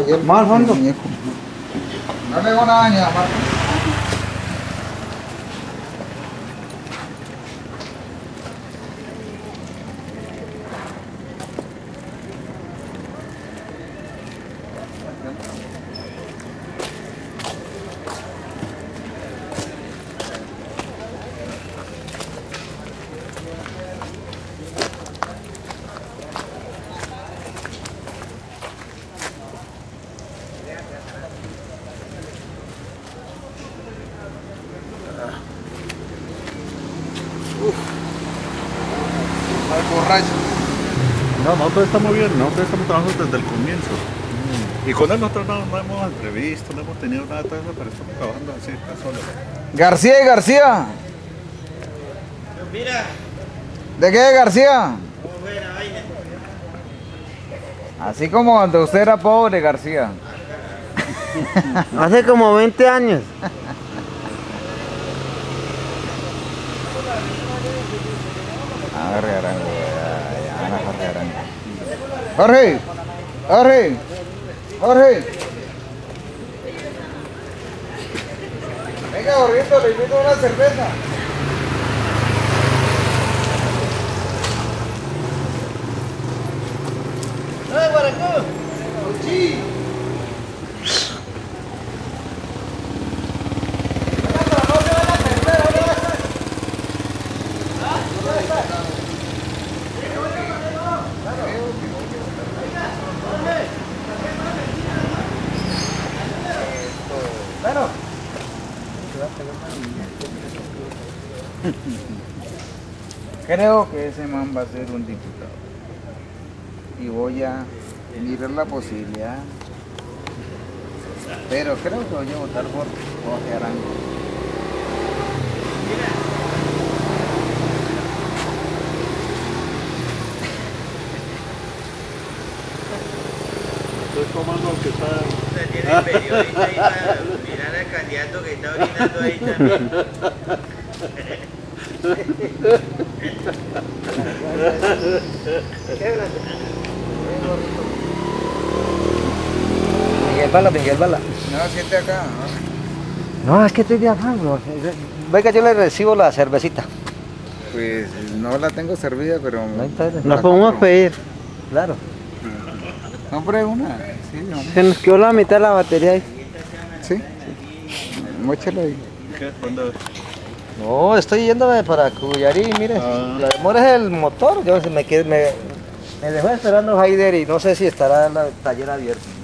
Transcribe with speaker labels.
Speaker 1: ayer.
Speaker 2: Más al fondo.
Speaker 1: Muñeco. No le hago nada ni a Marco. Borracho.
Speaker 3: No, nosotros estamos bien, nosotros estamos trabajando desde el comienzo. Y con él nosotros no hemos entrevisto, no hemos tenido nada de todo eso, pero estamos trabajando así, tan solo.
Speaker 1: García y García.
Speaker 4: Mira,
Speaker 1: ¿De qué es García?
Speaker 4: cómo fue la vaina.
Speaker 1: Así como cuando usted era pobre, García.
Speaker 2: Hace como 20 años.
Speaker 1: Agarre Arango, ya, Jorge Arango. Jorge, Jorge, Jorge. Venga, Jorgito, le invito una cerveza.
Speaker 4: ¡Ay, Guaracú!
Speaker 1: Sí. Bueno. Creo que ese man va a ser un diputado. Y voy a mirar la posibilidad. Pero creo que voy a votar por Jorge Arango.
Speaker 3: Estoy tomando lo que está...
Speaker 4: Usted tiene el periodista ahí para mirar al candidato que está orinando ahí también.
Speaker 2: Miguel Bala.
Speaker 1: No, siente acá.
Speaker 2: No, es que estoy de afán, bro. Venga, yo le recibo la cervecita.
Speaker 1: Pues no la tengo servida, pero...
Speaker 2: Nos podemos pedir, claro.
Speaker 1: Compré una. Sí, hombre.
Speaker 2: Se nos quedó la mitad de la batería ahí.
Speaker 1: Sí. Móchela ahí.
Speaker 3: ¿Qué? ¿Cuándo?
Speaker 2: No, estoy yéndome para Cuyarí, mire.
Speaker 3: Ah.
Speaker 2: La demora es el motor. Yo me dejó esperando Haider y no sé si estará el taller abierto.